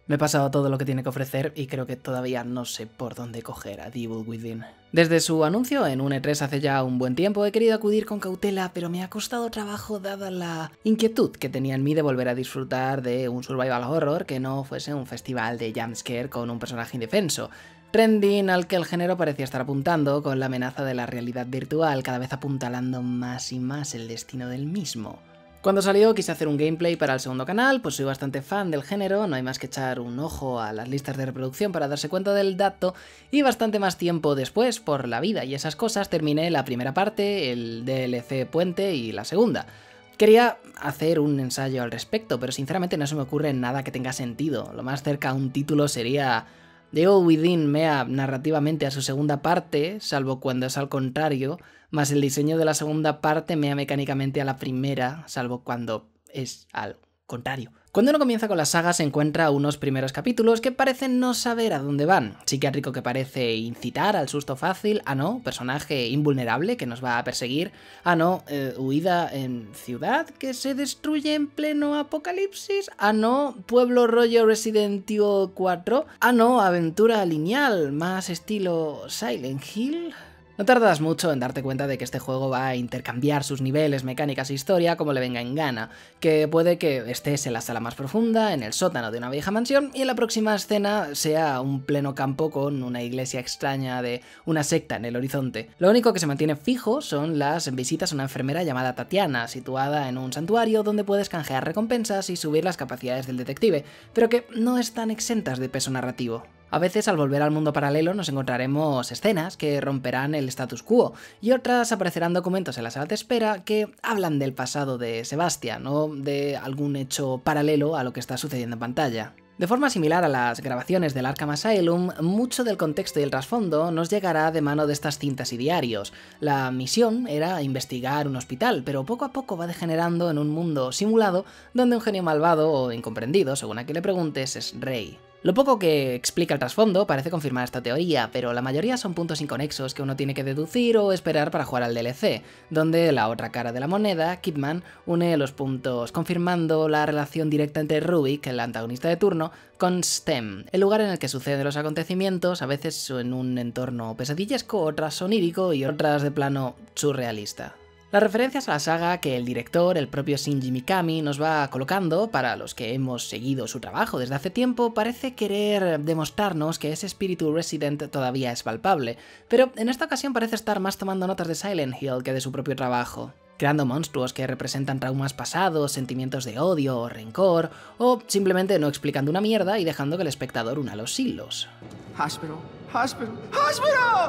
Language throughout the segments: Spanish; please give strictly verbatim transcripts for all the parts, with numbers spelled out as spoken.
Me he pasado todo lo que tiene que ofrecer y creo que todavía no sé por dónde coger a The Evil Within. Desde su anuncio en un E tres hace ya un buen tiempo he querido acudir con cautela, pero me ha costado trabajo dada la inquietud que tenía en mí de volver a disfrutar de un survival horror que no fuese un festival de jumpscare con un personaje indefenso. Trending al que el género parecía estar apuntando con la amenaza de la realidad virtual, cada vez apuntalando más y más el destino del mismo. Cuando salió quise hacer un gameplay para el segundo canal, pues soy bastante fan del género, no hay más que echar un ojo a las listas de reproducción para darse cuenta del dato, y bastante más tiempo después, por la vida y esas cosas, terminé la primera parte, el D L C Puente y la segunda. Quería hacer un ensayo al respecto, pero sinceramente no se me ocurre nada que tenga sentido. Lo más cerca a un título sería The Evil Within mea narrativamente a su segunda parte, salvo cuando es al contrario, más el diseño de la segunda parte mea mecánicamente a la primera, salvo cuando es al contrario. Cuando uno comienza con la saga se encuentra unos primeros capítulos que parecen no saber a dónde van. Psiquiátrico que parece incitar al susto fácil, ah no, personaje invulnerable que nos va a perseguir, ah no, eh, huida en ciudad que se destruye en pleno apocalipsis, ah no, pueblo rollo Resident Evil cuatro, ah no, aventura lineal, más estilo Silent Hill. No tardas mucho en darte cuenta de que este juego va a intercambiar sus niveles, mecánicas e historia como le venga en gana, que puede que estés en la sala más profunda, en el sótano de una vieja mansión, y en la próxima escena sea un pleno campo con una iglesia extraña de una secta en el horizonte. Lo único que se mantiene fijo son las visitas a una enfermera llamada Tatiana, situada en un santuario donde puedes canjear recompensas y subir las capacidades del detective, pero que no están exentas de peso narrativo. A veces al volver al mundo paralelo nos encontraremos escenas que romperán el status quo y otras aparecerán documentos en la sala de espera que hablan del pasado de Sebastian o de algún hecho paralelo a lo que está sucediendo en pantalla. De forma similar a las grabaciones del Arkham Asylum, mucho del contexto y el trasfondo nos llegará de mano de estas cintas y diarios. La misión era investigar un hospital, pero poco a poco va degenerando en un mundo simulado donde un genio malvado o incomprendido, según a quien le preguntes, es rey. Lo poco que explica el trasfondo parece confirmar esta teoría, pero la mayoría son puntos inconexos que uno tiene que deducir o esperar para jugar al D L C, donde la otra cara de la moneda, Kidman, une los puntos confirmando la relación directa entre Rubik, el antagonista de turno, con Stem, el lugar en el que suceden los acontecimientos, a veces en un entorno pesadillesco, otras onírico y otras de plano surrealista. Las referencias a la saga que el director, el propio Shinji Mikami, nos va colocando, para los que hemos seguido su trabajo desde hace tiempo, parece querer demostrarnos que ese espíritu Resident todavía es palpable, pero en esta ocasión parece estar más tomando notas de Silent Hill que de su propio trabajo, creando monstruos que representan traumas pasados, sentimientos de odio o rencor, o simplemente no explicando una mierda y dejando que el espectador una los hilos. Hospital, hospital, hospital!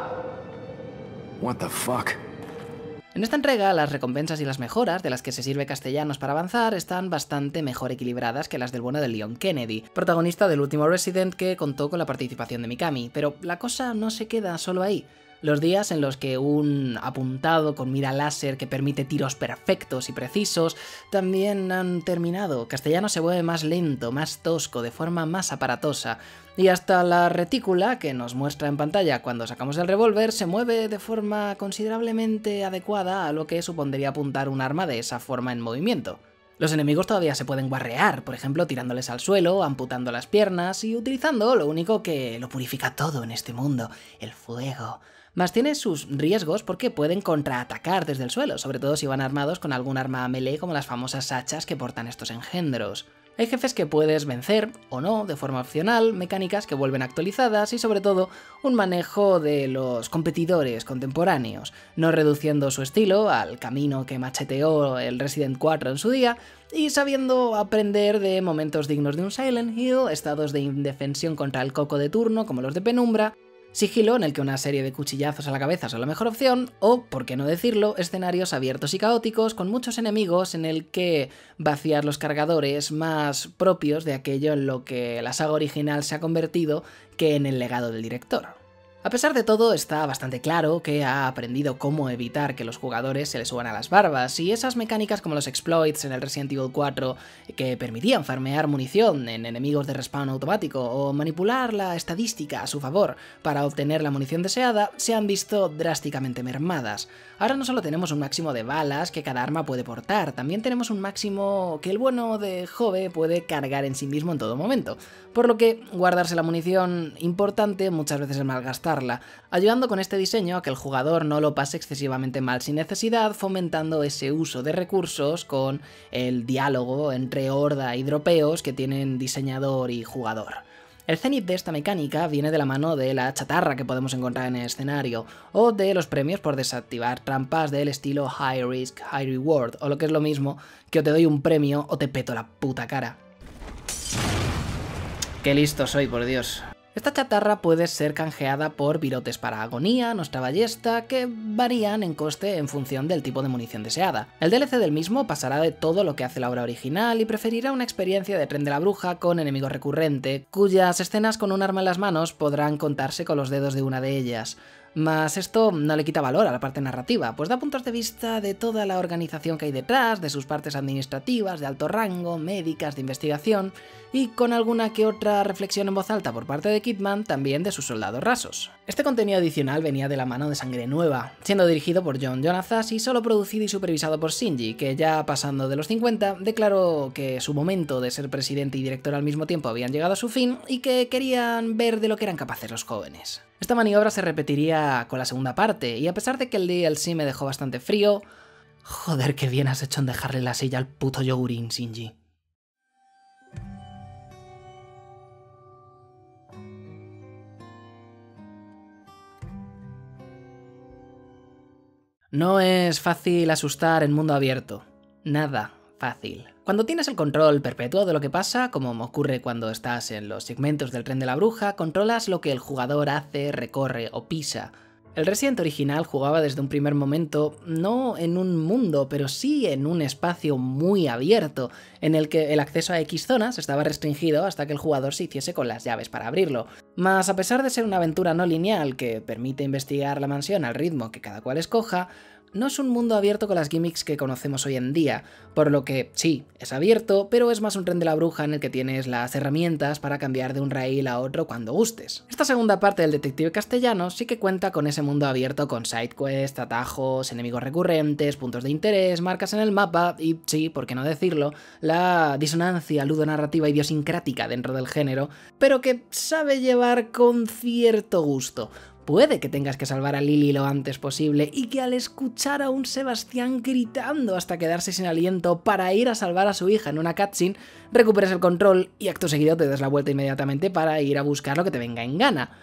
What the fuck? En esta entrega, las recompensas y las mejoras de las que se sirve Castellanos para avanzar están bastante mejor equilibradas que las del bueno de Leon Kennedy, protagonista del último Resident que contó con la participación de Mikami, pero la cosa no se queda solo ahí. Los días en los que un apuntado con mira láser que permite tiros perfectos y precisos también han terminado. Castellanos se vuelve más lento, más tosco, de forma más aparatosa, y hasta la retícula que nos muestra en pantalla cuando sacamos el revólver se mueve de forma considerablemente adecuada a lo que supondría apuntar un arma de esa forma en movimiento. Los enemigos todavía se pueden guarrear, por ejemplo tirándoles al suelo, amputando las piernas y utilizando lo único que lo purifica todo en este mundo, el fuego. Más tiene sus riesgos porque pueden contraatacar desde el suelo, sobre todo si van armados con algún arma melee como las famosas hachas que portan estos engendros. Hay jefes que puedes vencer, o no, de forma opcional, mecánicas que vuelven actualizadas y sobre todo un manejo de los competidores contemporáneos, no reduciendo su estilo al camino que macheteó el Resident cuatro en su día, y sabiendo aprender de momentos dignos de un Silent Hill, estados de indefensión contra el coco de turno como los de Penumbra, sigilo en el que una serie de cuchillazos a la cabeza son la mejor opción, o, por qué no decirlo, escenarios abiertos y caóticos con muchos enemigos en el que vaciar los cargadores más propios de aquello en lo que la saga original se ha convertido que en el legado del director. A pesar de todo, está bastante claro que ha aprendido cómo evitar que los jugadores se les suban a las barbas, y esas mecánicas como los exploits en el Resident Evil cuatro que permitían farmear munición en enemigos de respawn automático o manipular la estadística a su favor para obtener la munición deseada, se han visto drásticamente mermadas. Ahora no solo tenemos un máximo de balas que cada arma puede portar, también tenemos un máximo que el bueno de Jove puede cargar en sí mismo en todo momento, por lo que guardarse la munición importante muchas veces es malgastarla, ayudando con este diseño a que el jugador no lo pase excesivamente mal sin necesidad, fomentando ese uso de recursos con el diálogo entre horda y dropeos que tienen diseñador y jugador. El cenit de esta mecánica viene de la mano de la chatarra que podemos encontrar en el escenario, o de los premios por desactivar trampas del estilo High Risk, High Reward, o lo que es lo mismo, que o te doy un premio o te peto la puta cara. ¡Qué listo soy, por Dios! Esta chatarra puede ser canjeada por virotes para agonía, nuestra ballesta, que varían en coste en función del tipo de munición deseada. El D L C del mismo pasará de todo lo que hace la obra original y preferirá una experiencia de Tren de la Bruja con enemigo recurrente, cuyas escenas con un arma en las manos podrán contarse con los dedos de una de ellas. Mas esto no le quita valor a la parte narrativa, pues da puntos de vista de toda la organización que hay detrás, de sus partes administrativas, de alto rango, médicas, de investigación, y con alguna que otra reflexión en voz alta por parte de Kidman, también de sus soldados rasos. Este contenido adicional venía de la mano de Sangre Nueva, siendo dirigido por John Jonathas y solo producido y supervisado por Shinji, que ya pasando de los cincuenta, declaró que su momento de ser presidente y director al mismo tiempo habían llegado a su fin y que querían ver de lo que eran capaces los jóvenes. Esta maniobra se repetiría con la segunda parte, y a pesar de que el D L C me dejó bastante frío... Joder, qué bien has hecho en dejarle la silla al puto yogurín, Shinji. No es fácil asustar en mundo abierto. Nada fácil. Cuando tienes el control perpetuo de lo que pasa, como me ocurre cuando estás en los segmentos del Tren de la Bruja, controlas lo que el jugador hace, recorre o pisa. El Resident original jugaba desde un primer momento, no en un mundo, pero sí en un espacio muy abierto, en el que el acceso a X zonas estaba restringido hasta que el jugador se hiciese con las llaves para abrirlo. Mas a pesar de ser una aventura no lineal que permite investigar la mansión al ritmo que cada cual escoja, no es un mundo abierto con las gimmicks que conocemos hoy en día, por lo que sí, es abierto, pero es más un Tren de la Bruja en el que tienes las herramientas para cambiar de un rail a otro cuando gustes. Esta segunda parte del Detective Castellano sí que cuenta con ese mundo abierto con sidequests, atajos, enemigos recurrentes, puntos de interés, marcas en el mapa y, sí, por qué no decirlo, la disonancia ludonarrativa idiosincrática dentro del género, pero que sabe llevar con cierto gusto. Puede que tengas que salvar a Lily lo antes posible y que al escuchar a un Sebastián gritando hasta quedarse sin aliento para ir a salvar a su hija en una cutscene, recuperes el control y acto seguido te des la vuelta inmediatamente para ir a buscar lo que te venga en gana.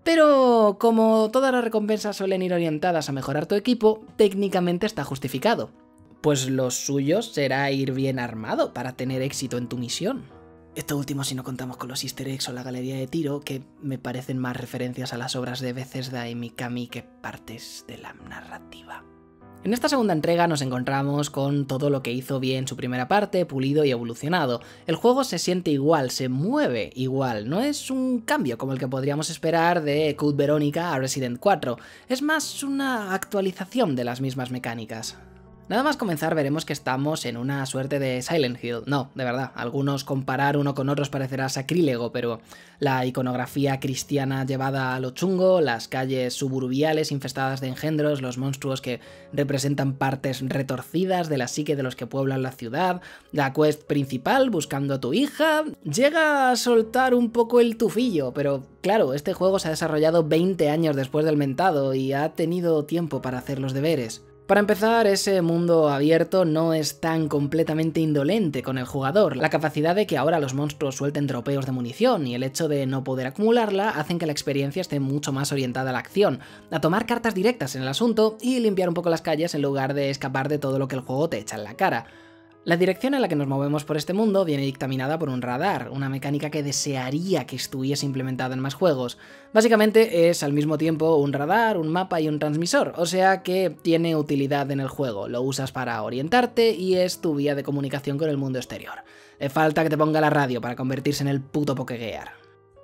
Pero como todas las recompensas suelen ir orientadas a mejorar tu equipo, técnicamente está justificado. Pues lo suyo será ir bien armado para tener éxito en tu misión. Esto último si no contamos con los easter eggs o la galería de tiro, que me parecen más referencias a las obras de Bethesda y Mikami que partes de la narrativa. En esta segunda entrega nos encontramos con todo lo que hizo bien su primera parte, pulido y evolucionado. El juego se siente igual, se mueve igual, no es un cambio como el que podríamos esperar de Code Veronica a Resident cuatro, es más una actualización de las mismas mecánicas. Nada más comenzar veremos que estamos en una suerte de Silent Hill. No, de verdad, algunos comparar uno con otros parecerá sacrílego, pero la iconografía cristiana llevada a lo chungo, las calles suburbiales infestadas de engendros, los monstruos que representan partes retorcidas de la psique de los que pueblan la ciudad, la quest principal buscando a tu hija, llega a soltar un poco el tufillo, pero claro, este juego se ha desarrollado veinte años después del mentado y ha tenido tiempo para hacer los deberes. Para empezar, ese mundo abierto no es tan completamente indolente con el jugador. La capacidad de que ahora los monstruos suelten dropeos de munición y el hecho de no poder acumularla hacen que la experiencia esté mucho más orientada a la acción, a tomar cartas directas en el asunto y limpiar un poco las calles en lugar de escapar de todo lo que el juego te echa en la cara. La dirección en la que nos movemos por este mundo viene dictaminada por un radar, una mecánica que desearía que estuviese implementada en más juegos. Básicamente es al mismo tiempo un radar, un mapa y un transmisor, o sea que tiene utilidad en el juego, lo usas para orientarte y es tu vía de comunicación con el mundo exterior. Le falta que te ponga la radio para convertirse en el puto Pokégear.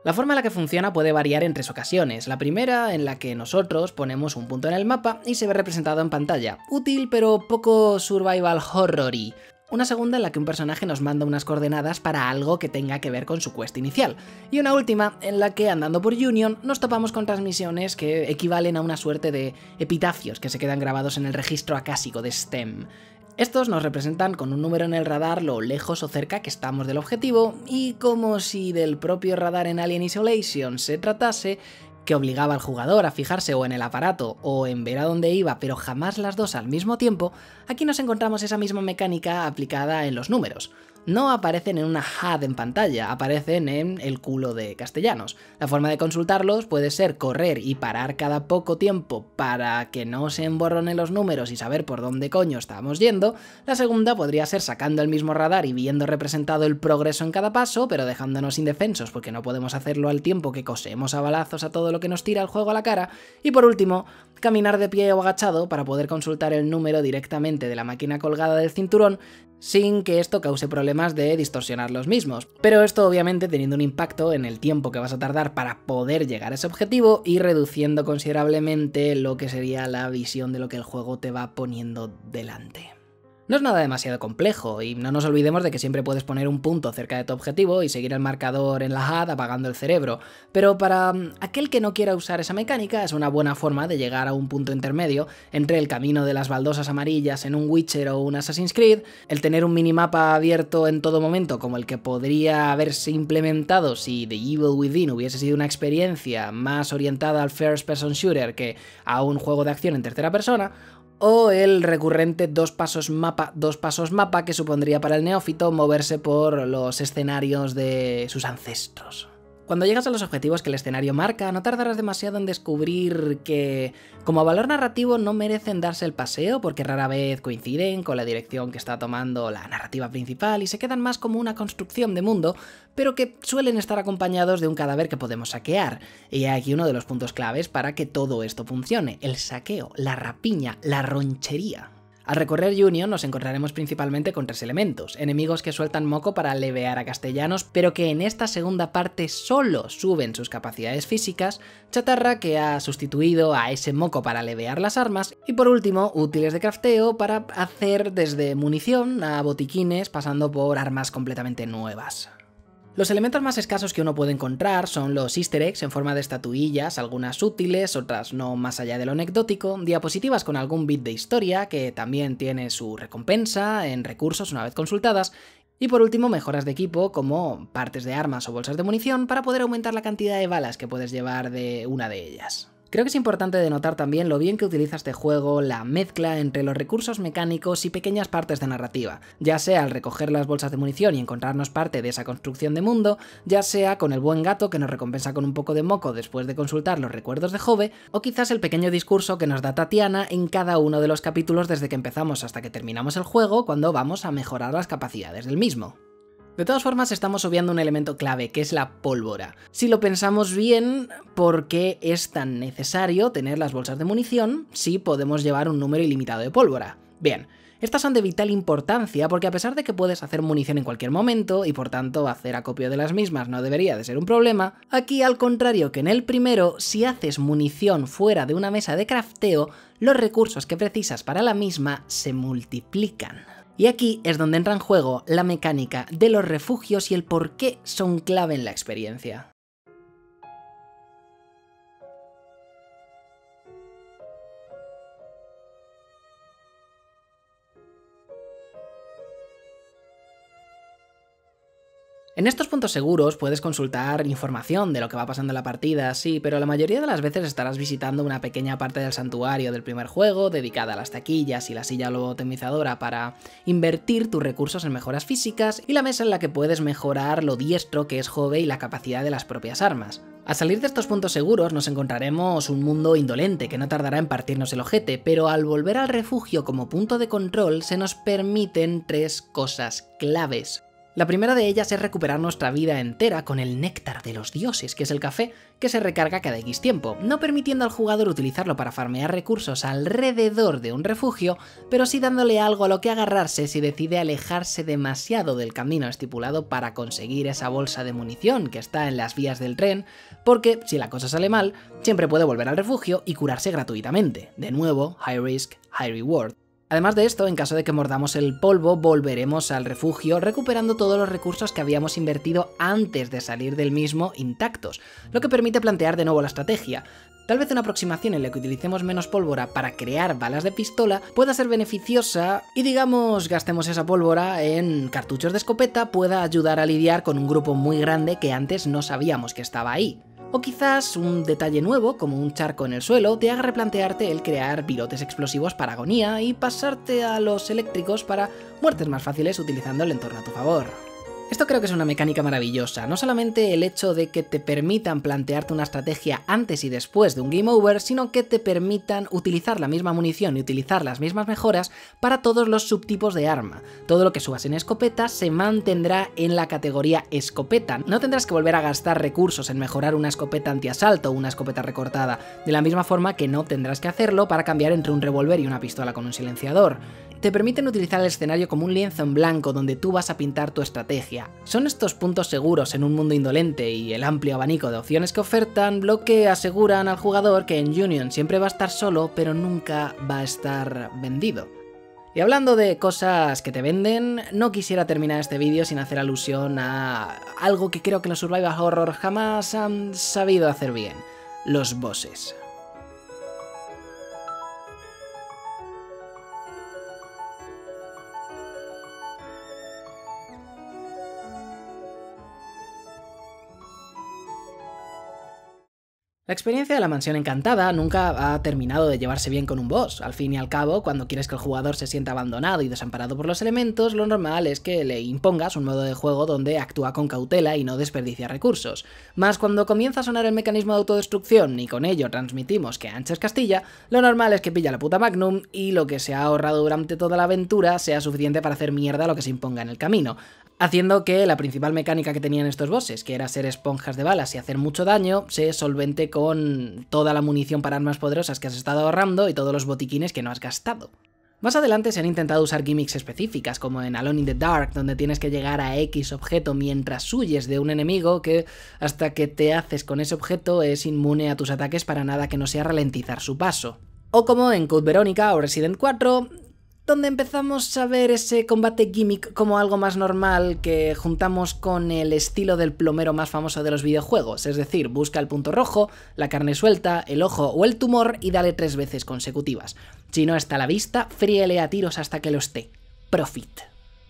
La forma en la que funciona puede variar en tres ocasiones. La primera, en la que nosotros ponemos un punto en el mapa y se ve representado en pantalla. Útil, pero poco survival horror-y. Una segunda en la que un personaje nos manda unas coordenadas para algo que tenga que ver con su quest inicial. Y una última en la que, andando por Union, nos topamos con transmisiones que equivalen a una suerte de epitafios que se quedan grabados en el registro acásico de S T E M. Estos nos representan con un número en el radar lo lejos o cerca que estamos del objetivo, y como si del propio radar en Alien Isolation se tratase, que obligaba al jugador a fijarse o en el aparato o en ver a dónde iba, pero jamás las dos al mismo tiempo, aquí nos encontramos esa misma mecánica aplicada en los números. No aparecen en una H U D en pantalla, aparecen en el culo de Castellanos. La forma de consultarlos puede ser correr y parar cada poco tiempo para que no se emborronen los números y saber por dónde coño estamos yendo. La segunda podría ser sacando el mismo radar y viendo representado el progreso en cada paso, pero dejándonos indefensos porque no podemos hacerlo al tiempo que cosemos a balazos a todo lo que nos tira el juego a la cara. Y por último, caminar de pie o agachado para poder consultar el número directamente de la máquina colgada del cinturón, sin que esto cause problemas de distorsionar los mismos. Pero esto obviamente teniendo un impacto en el tiempo que vas a tardar para poder llegar a ese objetivo y reduciendo considerablemente lo que sería la visión de lo que el juego te va poniendo delante. No es nada demasiado complejo, y no nos olvidemos de que siempre puedes poner un punto cerca de tu objetivo y seguir el marcador en la H U D apagando el cerebro, pero para aquel que no quiera usar esa mecánica es una buena forma de llegar a un punto intermedio entre el camino de las baldosas amarillas en un Witcher o un Assassin's Creed, el tener un minimapa abierto en todo momento como el que podría haberse implementado si The Evil Within hubiese sido una experiencia más orientada al first person shooter que a un juego de acción en tercera persona, o el recurrente dos pasos mapa, dos pasos mapa que supondría para el neófito moverse por los escenarios de sus ancestros. Cuando llegas a los objetivos que el escenario marca, no tardarás demasiado en descubrir que, como valor narrativo, no merecen darse el paseo porque rara vez coinciden con la dirección que está tomando la narrativa principal y se quedan más como una construcción de mundo, pero que suelen estar acompañados de un cadáver que podemos saquear. Y aquí uno de los puntos claves para que todo esto funcione: el saqueo, la rapiña, la ronchería. Al recorrer Union nos encontraremos principalmente con tres elementos: enemigos que sueltan moco para levear a Castellanos, pero que en esta segunda parte solo suben sus capacidades físicas, chatarra que ha sustituido a ese moco para levear las armas, y por último, útiles de crafteo para hacer desde munición a botiquines pasando por armas completamente nuevas. Los elementos más escasos que uno puede encontrar son los easter eggs en forma de estatuillas, algunas útiles, otras no más allá de lo anecdótico, diapositivas con algún bit de historia que también tiene su recompensa en recursos una vez consultadas, y por último mejoras de equipo como partes de armas o bolsas de munición para poder aumentar la cantidad de balas que puedes llevar de una de ellas. Creo que es importante denotar también lo bien que utiliza este juego la mezcla entre los recursos mecánicos y pequeñas partes de narrativa, ya sea al recoger las bolsas de munición y encontrarnos parte de esa construcción de mundo, ya sea con el buen gato que nos recompensa con un poco de moco después de consultar los recuerdos de Jove, o quizás el pequeño discurso que nos da Tatiana en cada uno de los capítulos desde que empezamos hasta que terminamos el juego cuando vamos a mejorar las capacidades del mismo. De todas formas, estamos obviando un elemento clave, que es la pólvora. Si lo pensamos bien, ¿por qué es tan necesario tener las bolsas de munición si podemos llevar un número ilimitado de pólvora? Bien, estas son de vital importancia porque a pesar de que puedes hacer munición en cualquier momento y por tanto hacer acopio de las mismas no debería de ser un problema, aquí al contrario que en el primero, si haces munición fuera de una mesa de crafteo, los recursos que precisas para la misma se multiplican. Y aquí es donde entra en juego la mecánica de los refugios y el por qué son clave en la experiencia. En estos puntos seguros puedes consultar información de lo que va pasando en la partida, sí, pero la mayoría de las veces estarás visitando una pequeña parte del santuario del primer juego, dedicada a las taquillas y la silla lobotomizadora para invertir tus recursos en mejoras físicas, y la mesa en la que puedes mejorar lo diestro que es Jove y la capacidad de las propias armas. Al salir de estos puntos seguros nos encontraremos un mundo indolente que no tardará en partirnos el ojete, pero al volver al refugio como punto de control se nos permiten tres cosas claves. La primera de ellas es recuperar nuestra vida entera con el néctar de los dioses, que es el café, que se recarga cada X tiempo, no permitiendo al jugador utilizarlo para farmear recursos alrededor de un refugio, pero sí dándole algo a lo que agarrarse si decide alejarse demasiado del camino estipulado para conseguir esa bolsa de munición que está en las vías del tren, porque si la cosa sale mal, siempre puede volver al refugio y curarse gratuitamente. De nuevo, high risk, high reward. Además de esto, en caso de que mordamos el polvo, volveremos al refugio recuperando todos los recursos que habíamos invertido antes de salir del mismo intactos, lo que permite plantear de nuevo la estrategia. Tal vez una aproximación en la que utilicemos menos pólvora para crear balas de pistola pueda ser beneficiosa y, digamos, gastemos esa pólvora en cartuchos de escopeta pueda ayudar a lidiar con un grupo muy grande que antes no sabíamos que estaba ahí. O quizás un detalle nuevo, como un charco en el suelo, te haga replantearte el crear virotes explosivos para agonía y pasarte a los eléctricos para muertes más fáciles utilizando el entorno a tu favor. Esto creo que es una mecánica maravillosa, no solamente el hecho de que te permitan plantearte una estrategia antes y después de un game over, sino que te permitan utilizar la misma munición y utilizar las mismas mejoras para todos los subtipos de arma. Todo lo que subas en escopeta se mantendrá en la categoría escopeta, no tendrás que volver a gastar recursos en mejorar una escopeta antiasalto o una escopeta recortada, de la misma forma que no tendrás que hacerlo para cambiar entre un revólver y una pistola con un silenciador. Te permiten utilizar el escenario como un lienzo en blanco donde tú vas a pintar tu estrategia. Son estos puntos seguros en un mundo indolente y el amplio abanico de opciones que ofertan lo que aseguran al jugador que en Union siempre va a estar solo, pero nunca va a estar vendido. Y hablando de cosas que te venden, no quisiera terminar este vídeo sin hacer alusión a algo que creo que los survival horror jamás han sabido hacer bien: los bosses. La experiencia de la mansión encantada nunca ha terminado de llevarse bien con un boss. Al fin y al cabo, cuando quieres que el jugador se sienta abandonado y desamparado por los elementos, lo normal es que le impongas un modo de juego donde actúa con cautela y no desperdicia recursos. Más cuando comienza a sonar el mecanismo de autodestrucción y con ello transmitimos que ancha es Castilla, lo normal es que pilla la puta Magnum y lo que se ha ahorrado durante toda la aventura sea suficiente para hacer mierda lo que se imponga en el camino, haciendo que la principal mecánica que tenían estos bosses, que era ser esponjas de balas y hacer mucho daño, se solvente con toda la munición para armas poderosas que has estado ahorrando y todos los botiquines que no has gastado. Más adelante se han intentado usar gimmicks específicas, como en Alone in the Dark, donde tienes que llegar a X objeto mientras huyes de un enemigo que, hasta que te haces con ese objeto, es inmune a tus ataques para nada que no sea ralentizar su paso. O como en Code Veronica o Resident cuatro, donde empezamos a ver ese combate gimmick como algo más normal que juntamos con el estilo del plomero más famoso de los videojuegos, es decir, busca el punto rojo, la carne suelta, el ojo o el tumor y dale tres veces consecutivas. Si no está a la vista, fríele a tiros hasta que lo esté. Profit.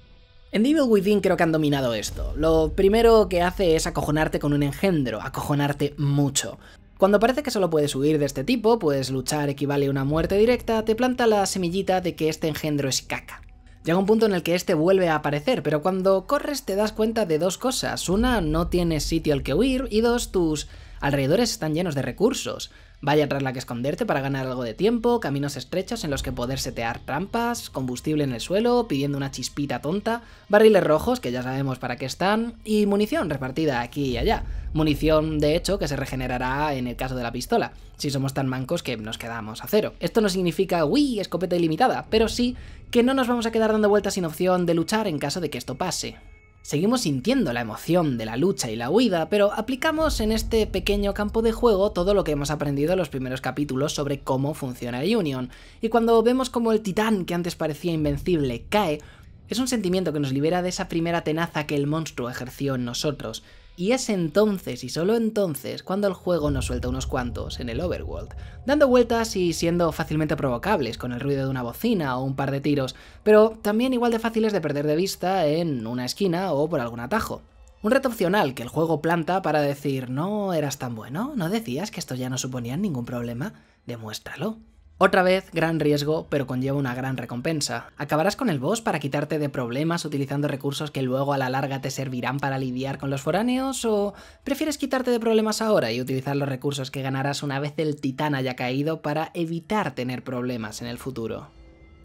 En Devil Within creo que han dominado esto. Lo primero que hace es acojonarte con un engendro, acojonarte mucho. Cuando parece que solo puedes huir de este tipo, pues luchar equivale a una muerte directa, te planta la semillita de que este engendro es caca. Llega un punto en el que este vuelve a aparecer, pero cuando corres te das cuenta de dos cosas. Una, no tienes sitio al que huir, y dos, tus alrededores están llenos de recursos. Vaya tras la que esconderte para ganar algo de tiempo, caminos estrechos en los que poder setear trampas, combustible en el suelo, pidiendo una chispita tonta, barriles rojos, que ya sabemos para qué están, y munición repartida aquí y allá. Munición, de hecho, que se regenerará en el caso de la pistola, si somos tan mancos que nos quedamos a cero. Esto no significa, uy, escopeta ilimitada, pero sí que no nos vamos a quedar dando vueltas sin opción de luchar en caso de que esto pase. Seguimos sintiendo la emoción de la lucha y la huida, pero aplicamos en este pequeño campo de juego todo lo que hemos aprendido en los primeros capítulos sobre cómo funciona Union, y cuando vemos como el titán que antes parecía invencible cae, es un sentimiento que nos libera de esa primera tenaza que el monstruo ejerció en nosotros, y es entonces y solo entonces cuando el juego nos suelta unos cuantos en el overworld, dando vueltas y siendo fácilmente provocables con el ruido de una bocina o un par de tiros, pero también igual de fáciles de perder de vista en una esquina o por algún atajo. Un reto opcional que el juego planta para decir, no eras tan bueno, no decías que esto ya no suponía ningún problema, demuéstralo. Otra vez, gran riesgo, pero conlleva una gran recompensa. ¿Acabarás con el boss para quitarte de problemas utilizando recursos que luego a la larga te servirán para lidiar con los foráneos? ¿O prefieres quitarte de problemas ahora y utilizar los recursos que ganarás una vez el titán haya caído para evitar tener problemas en el futuro?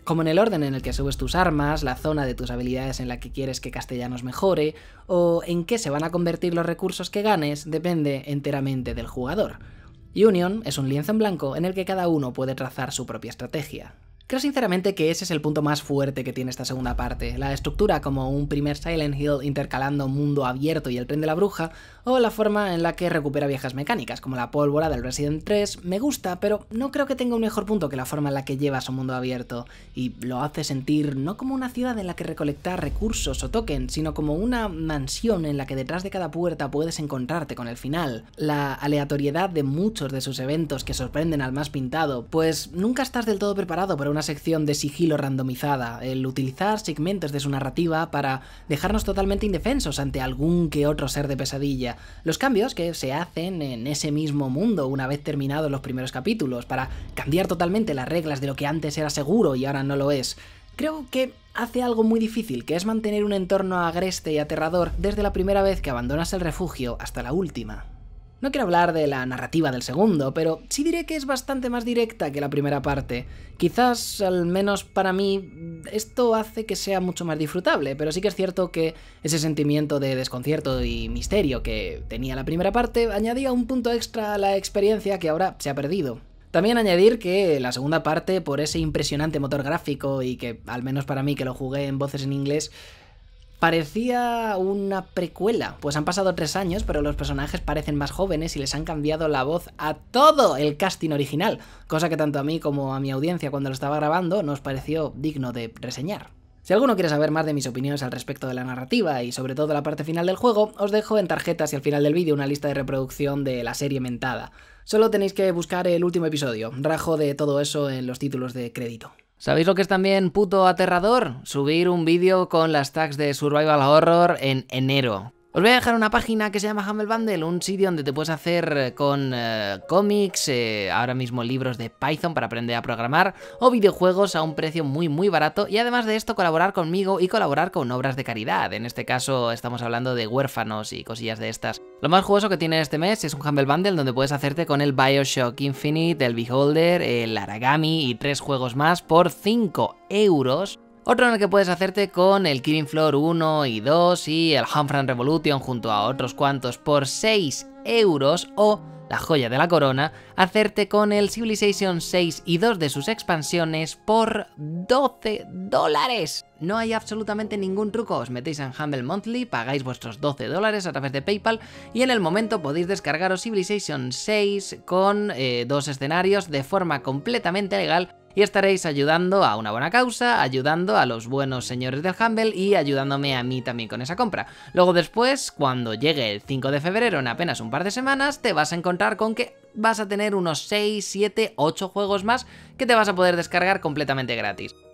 como en el orden en el que subes tus armas, la zona de tus habilidades en la que quieres que Castellanos mejore, o en qué se van a convertir los recursos que ganes, depende enteramente del jugador. Union es un lienzo en blanco en el que cada uno puede trazar su propia estrategia. Creo sinceramente que ese es el punto más fuerte que tiene esta segunda parte, la estructura como un primer Silent Hill intercalando mundo abierto y el tren de la bruja, o la forma en la que recupera viejas mecánicas, como la pólvora del Resident tres, me gusta, pero no creo que tenga un mejor punto que la forma en la que lleva su mundo abierto, y lo hace sentir no como una ciudad en la que recolectar recursos o tokens, sino como una mansión en la que detrás de cada puerta puedes encontrarte con el final. La aleatoriedad de muchos de sus eventos que sorprenden al más pintado, pues nunca estás del todo preparado para una sección de sigilo randomizada, el utilizar segmentos de su narrativa para dejarnos totalmente indefensos ante algún que otro ser de pesadilla, los cambios que se hacen en ese mismo mundo una vez terminados los primeros capítulos, para cambiar totalmente las reglas de lo que antes era seguro y ahora no lo es. Creo que hace algo muy difícil, que es mantener un entorno agreste y aterrador desde la primera vez que abandonas el refugio hasta la última. No quiero hablar de la narrativa del segundo, pero sí diré que es bastante más directa que la primera parte. Quizás, al menos para mí, esto hace que sea mucho más disfrutable, pero sí que es cierto que ese sentimiento de desconcierto y misterio que tenía la primera parte añadía un punto extra a la experiencia que ahora se ha perdido. También añadir que la segunda parte, por ese impresionante motor gráfico y que, al menos para mí que lo jugué en voces en inglés, parecía una precuela, pues han pasado tres años, pero los personajes parecen más jóvenes y les han cambiado la voz a todo el casting original, cosa que tanto a mí como a mi audiencia cuando lo estaba grabando nos pareció digno de reseñar. Si alguno quiere saber más de mis opiniones al respecto de la narrativa y sobre todo la parte final del juego, os dejo en tarjetas y al final del vídeo una lista de reproducción de la serie mentada. Solo tenéis que buscar el último episodio, rajo de todo eso en los títulos de crédito. ¿Sabéis lo que es también puto aterrador? Subir un vídeo con las tags de Survival Horror en enero. Os voy a dejar una página que se llama Humble Bundle, un sitio donde te puedes hacer con eh, cómics, eh, ahora mismo libros de Python para aprender a programar, o videojuegos a un precio muy muy barato, y además de esto colaborar conmigo y colaborar con obras de caridad. En este caso estamos hablando de huérfanos y cosillas de estas. Lo más jugoso que tiene este mes es un Humble Bundle donde puedes hacerte con el BioShock Infinite, el Beholder, el Aragami y tres juegos más por cinco euros. Otro en el que puedes hacerte con el Killing Floor uno y dos y el Homefront Revolution junto a otros cuantos por seis euros, o, la joya de la corona, hacerte con el Civilization seis y dos de sus expansiones por doce dólares. No hay absolutamente ningún truco, os metéis en Humble Monthly, pagáis vuestros doce dólares a través de PayPal y en el momento podéis descargaros Civilization seis con eh, dos escenarios de forma completamente legal, y estaréis ayudando a una buena causa, ayudando a los buenos señores del Humble y ayudándome a mí también con esa compra. Luego después, cuando llegue el cinco de febrero, en apenas un par de semanas, te vas a encontrar con que vas a tener unos seis, siete, ocho juegos más que te vas a poder descargar completamente gratis.